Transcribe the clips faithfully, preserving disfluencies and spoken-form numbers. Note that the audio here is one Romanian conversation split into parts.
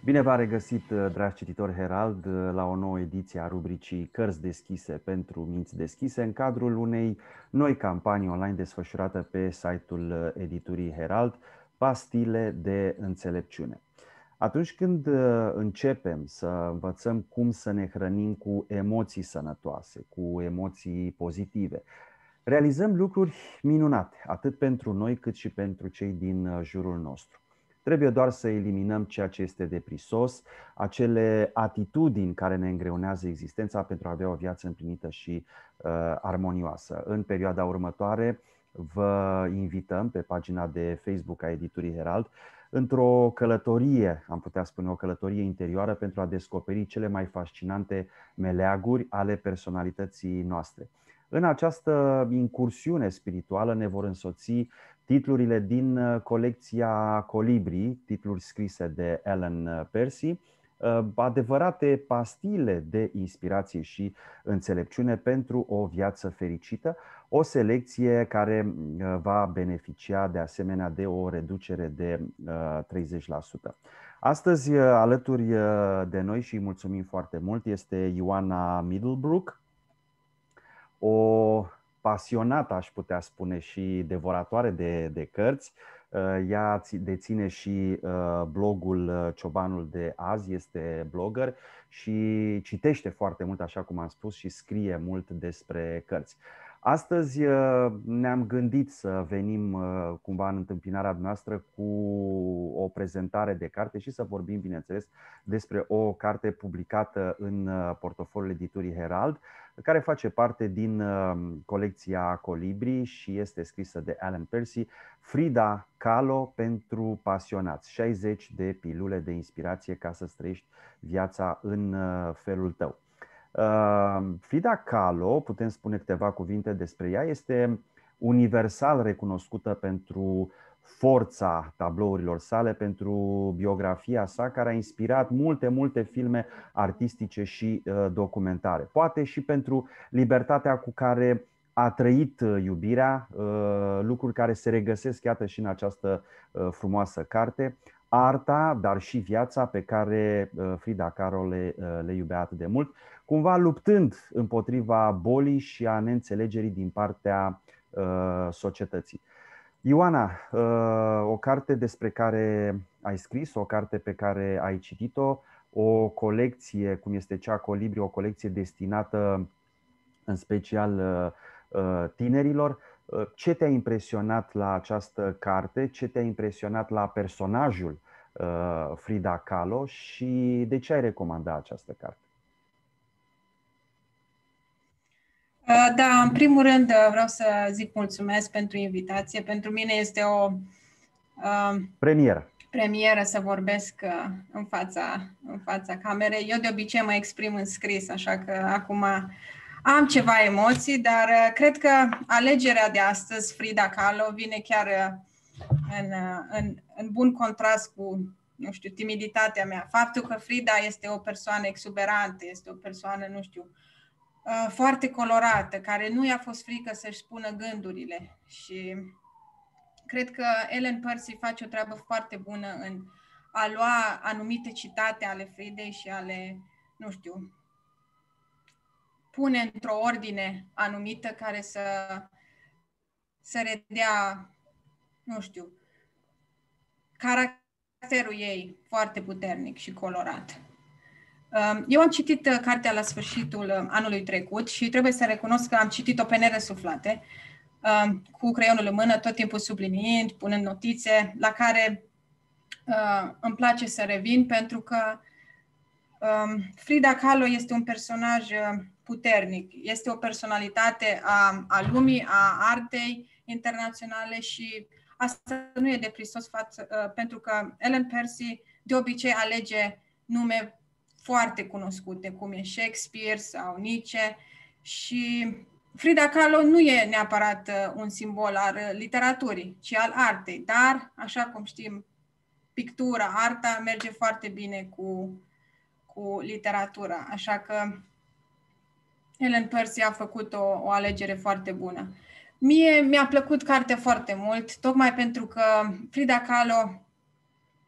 Bine v-am regăsit, dragi cititori Herald, la o nouă ediție a rubricii Cărți deschise pentru minți deschise, în cadrul unei noi campanii online desfășurată pe site-ul editurii Herald, Pastile de înțelepciune. Atunci când începem să învățăm cum să ne hrănim cu emoții sănătoase, cu emoții pozitive, realizăm lucruri minunate, atât pentru noi cât și pentru cei din jurul nostru. Trebuie doar să eliminăm ceea ce este de prisos, acele atitudini care ne îngreunează existența pentru a avea o viață împlinită și uh, armonioasă. În perioada următoare vă invităm pe pagina de Facebook a editurii Herald într-o călătorie, am putea spune o călătorie interioară, pentru a descoperi cele mai fascinante meleaguri ale personalității noastre. În această incursiune spirituală ne vor însoți titlurile din colecția Colibri, titluri scrise de Ellen Percy, adevărate pastile de inspirație și înțelepciune pentru o viață fericită, o selecție care va beneficia de asemenea de o reducere de treizeci la sută. Astăzi, alături de noi, și îi mulțumim foarte mult, este Ioana Middlebrook, o pasionată, aș putea spune, și devoratoare de, de cărți. Ea deține și blogul Ciobanul de azi, este blogger și citește foarte mult, așa cum am spus, și scrie mult despre cărți. Astăzi ne-am gândit să venim cumva în întâmpinarea noastră cu o prezentare de carte și să vorbim, bineînțeles, despre o carte publicată în portofoliul editurii Herald, care face parte din colecția Colibri și este scrisă de Ellen Percy, Frida Kahlo pentru pasionați, șaizeci de pilule de inspirație ca să trăiești viața în felul tău. Frida Kahlo, putem spune câteva cuvinte despre ea, este universal recunoscută pentru forța tablourilor sale, pentru biografia sa, care a inspirat multe, multe filme artistice și documentare. Poate și pentru libertatea cu care a trăit iubirea, lucruri care se regăsesc, iată, și în această frumoasă carte. Arta, dar și viața pe care Frida Kahlo le, le iubea atât de mult, cumva luptând împotriva bolii și a neînțelegerii din partea uh, societății. Ioana, uh, o carte despre care ai scris, o carte pe care ai citit-o, o colecție, cum este cea Colibri, o colecție destinată în special uh, tinerilor. Ce te-a impresionat la această carte? Ce te-a impresionat la personajul uh, Frida Kahlo și de ce ai recomanda această carte? Da, în primul rând vreau să zic mulțumesc pentru invitație. Pentru mine este o uh, premieră. premieră să vorbesc în fața, în fața camerei. Eu de obicei mă exprim în scris, așa că acum am ceva emoții, dar cred că alegerea de astăzi, Frida Kahlo, vine chiar în, în, în bun contrast cu, nu știu, timiditatea mea. Faptul că Frida este o persoană exuberantă, este o persoană, nu știu, foarte colorată, care nu i-a fost frică să-și spună gândurile. Și cred că Ellen Percy face o treabă foarte bună în a lua anumite citate ale Fridei și a le, nu știu, pune într-o ordine anumită care să, să redea, nu știu, caracterul ei foarte puternic și colorat. Eu am citit cartea la sfârșitul anului trecut și trebuie să recunosc că am citit-o pe neresuflate, cu creionul în mână, tot timpul subliniind, punând notițe, la care îmi place să revin, pentru că Frida Kahlo este un personaj puternic, este o personalitate a, a lumii, a artei internaționale și asta nu e de prisos față, pentru că Ellen Percy de obicei alege nume foarte cunoscute, cum e Shakespeare sau Nietzsche, și Frida Kahlo nu e neapărat un simbol al literaturii, ci al artei, dar, așa cum știm, pictura, arta merge foarte bine cu, cu literatura, așa că Ellen Percy a făcut o, o alegere foarte bună. Mie mi-a plăcut cartea foarte mult, tocmai pentru că Frida Kahlo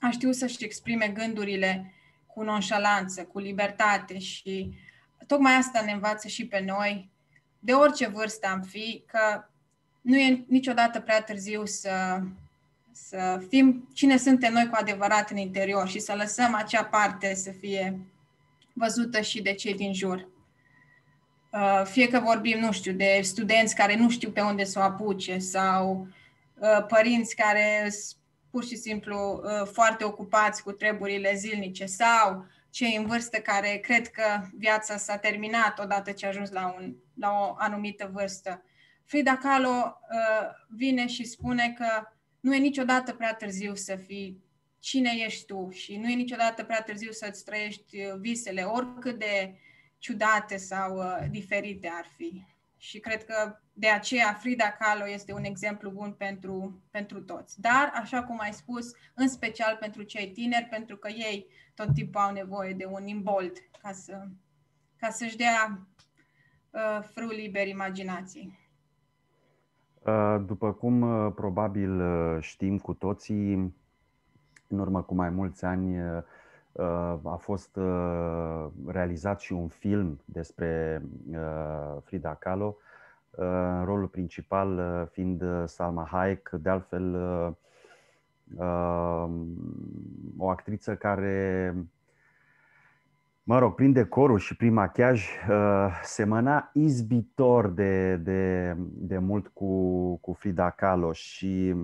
a știut să-și exprime gândurile cu nonșalanță, cu libertate și tocmai asta ne învață și pe noi, de orice vârstă am fi, că nu e niciodată prea târziu să, să fim cine suntem noi cu adevărat în interior și să lăsăm acea parte să fie văzută și de cei din jur. Fie că vorbim, nu știu, de studenți care nu știu pe unde să o apuce sau părinți care sunt pur și simplu foarte ocupați cu treburile zilnice sau cei în vârstă care cred că viața s-a terminat odată ce a ajuns la, un, la o anumită vârstă. Frida Kahlo vine și spune că nu e niciodată prea târziu să fii cine ești tu și nu e niciodată prea târziu să-ți trăiești visele, oricât de ciudate sau uh, diferite ar fi. Și cred că de aceea Frida Kahlo este un exemplu bun pentru, pentru toți. Dar, așa cum ai spus, în special pentru cei tineri, pentru că ei tot timpul au nevoie de un imbold ca, să, ca să-și dea uh, frâu liber imaginației. După cum uh, probabil uh, știm cu toții, în urmă cu mai mulți ani uh, a fost realizat și un film despre Frida Kahlo, în rolul principal fiind Salma Hayek, de altfel o actriță care, mă rog, prin decorul și prin machiaj semăna izbitor de, de, de mult cu, cu Frida Kahlo și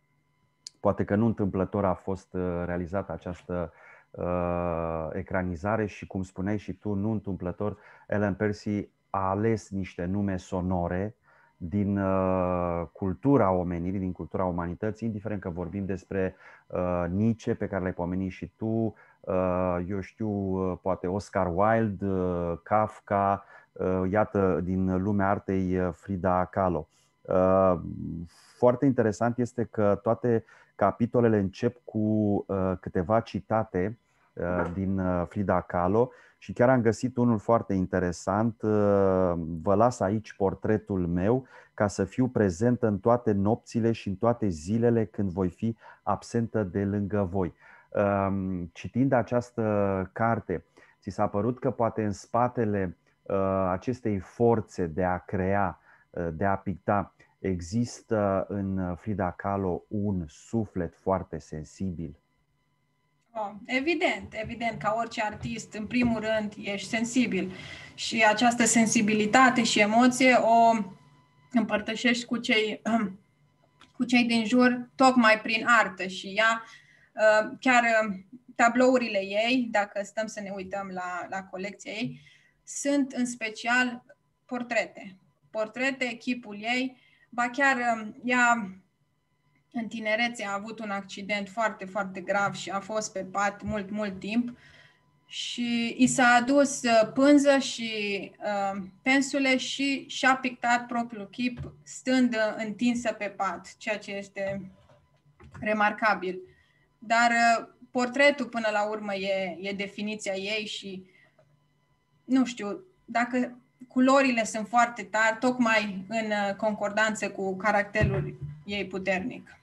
poate că nu întâmplător a fost realizată această uh, ecranizare și, cum spuneai și tu, nu întâmplător, Ellen Percy a ales niște nume sonore din uh, cultura omenirii, din cultura umanității, indiferent că vorbim despre uh, Nietzsche, pe care l-ai pomenit și tu, uh, eu știu, uh, poate Oscar Wilde, uh, Kafka, uh, iată, din lumea artei Frida Kahlo. Uh, foarte interesant este că toate capitolele încep cu uh, câteva citate uh, din uh, Frida Kahlo și chiar am găsit unul foarte interesant. Uh, Vă las aici portretul meu ca să fiu prezentă în toate nopțile și în toate zilele când voi fi absentă de lângă voi. Uh, citind această carte, ți s-a părut că poate în spatele uh, acestei forțe de a crea, uh, de a picta, există în Frida Kahlo un suflet foarte sensibil? Oh, evident, evident, ca orice artist, în primul rând, ești sensibil și această sensibilitate și emoție o împărtășești cu cei, cu cei din jur tocmai prin artă și ea, chiar tablourile ei, dacă stăm să ne uităm la, la colecția ei, sunt în special portrete. Portrete, chipul ei, ba chiar ea în tinerețe a avut un accident foarte, foarte grav și a fost pe pat mult, mult timp și i s-a adus pânză și uh, pensule și și-a pictat propriul chip stând întinsă pe pat, ceea ce este remarcabil. Dar uh, portretul până la urmă e, e definiția ei și nu știu, dacă culorile sunt foarte tari, tocmai în concordanță cu caracterul ei puternic.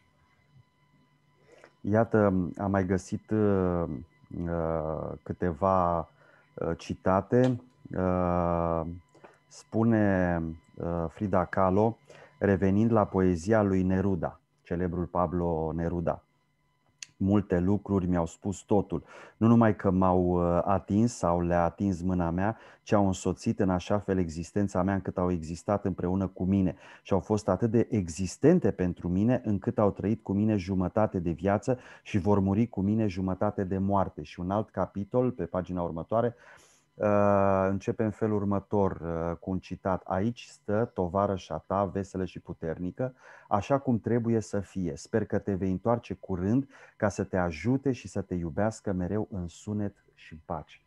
Iată, am mai găsit uh, câteva uh, citate. Uh, spune uh, Frida Kahlo, revenind la poezia lui Neruda, celebrul Pablo Neruda: multe lucruri mi-au spus totul. Nu numai că m-au atins sau le-a atins mâna mea, ci au însoțit în așa fel existența mea încât au existat împreună cu mine și au fost atât de existente pentru mine încât au trăit cu mine jumătate de viață și vor muri cu mine jumătate de moarte. Și un alt capitol, pe pagina următoare, începe în felul următor cu un citat: aici stă tovarășa ta veselă și puternică, așa cum trebuie să fie. Sper că te vei întoarce curând ca să te ajute și să te iubească mereu în sunet și pace.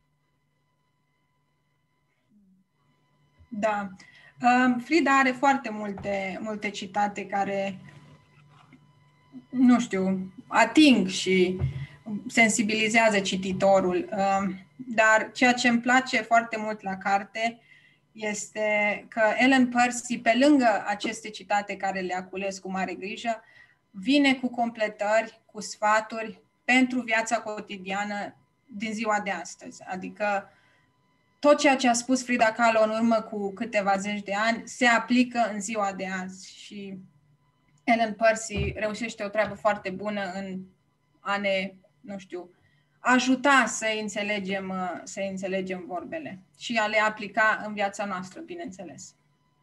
Da. Frida are foarte multe, multe citate care, nu știu, ating și sensibilizează cititorul. Dar ceea ce îmi place foarte mult la carte este că Ellen Percy, pe lângă aceste citate care le-a cules cu mare grijă, vine cu completări, cu sfaturi pentru viața cotidiană din ziua de astăzi. Adică tot ceea ce a spus Frida Kahlo în urmă cu câteva zeci de ani se aplică în ziua de azi și Ellen Percy reușește o treabă foarte bună în a ne, nu știu, ajuta să înțelegem, să înțelegem vorbele și a le aplica în viața noastră, bineînțeles.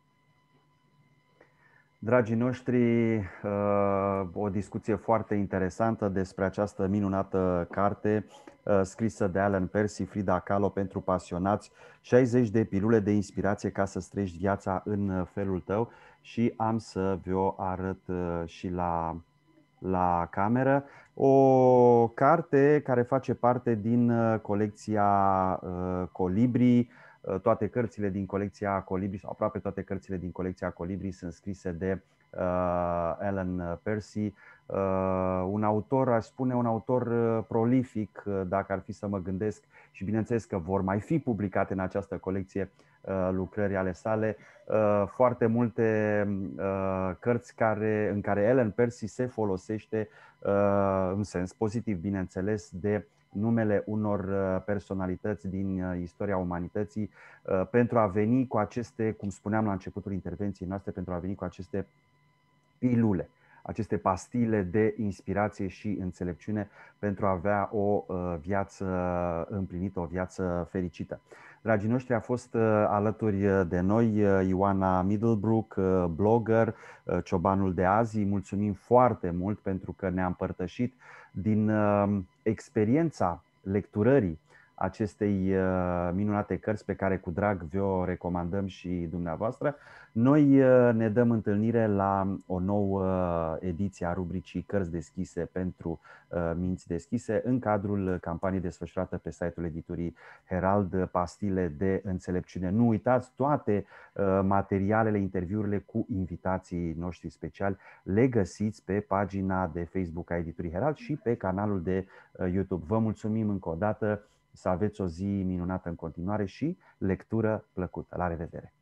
Dragii noștri, o discuție foarte interesantă despre această minunată carte scrisă de Ellen Percy, Frida Kahlo pentru pasionați, șaizeci de pilule de inspirație ca să trăiești viața în felul tău, și am să vi-o arăt și la, la cameră. O carte care face parte din colecția Colibri. Toate cărțile din colecția Colibri, sau aproape toate cărțile din colecția Colibri, sunt scrise de uh, Ellen Percy, uh, un autor, aș spune, un autor prolific, dacă ar fi să mă gândesc, și bineînțeles că vor mai fi publicate în această colecție uh, lucrări ale sale, uh, foarte multe uh, cărți care, în care Ellen Percy se folosește, uh, în sens pozitiv, bineînțeles, de numele unor personalități din istoria umanității pentru a veni cu aceste, cum spuneam la începutul intervenției noastre, pentru a veni cu aceste pilule, aceste pastile de inspirație și înțelepciune pentru a avea o viață împlinită, o viață fericită. Dragii noștri, a fost alături de noi Ioana Middlebrook, blogger, Ciobanul de azi. Mulțumim foarte mult pentru că ne-a împărtășit din experiența lecturării acestei minunate cărți pe care cu drag vi-o recomandăm și dumneavoastră. Noi ne dăm întâlnire la o nouă ediție a rubricii Cărți deschise pentru minți deschise în cadrul campaniei desfășurată pe site-ul editurii Herald, Pastile de înțelepciune. Nu uitați, toate materialele, interviurile cu invitații noștri speciali le găsiți pe pagina de Facebook a editurii Herald și pe canalul de YouTube. Vă mulțumim încă o dată, să aveți o zi minunată în continuare și lectură plăcută. La revedere!